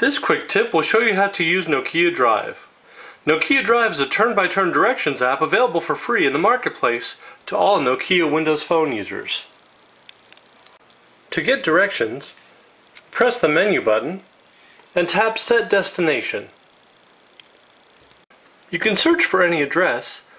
This quick tip will show you how to use Nokia Drive. Nokia Drive is a turn-by-turn directions app available for free in the marketplace to all Nokia Windows Phone users. To get directions, press the menu button and tap Set Destination. You can search for any address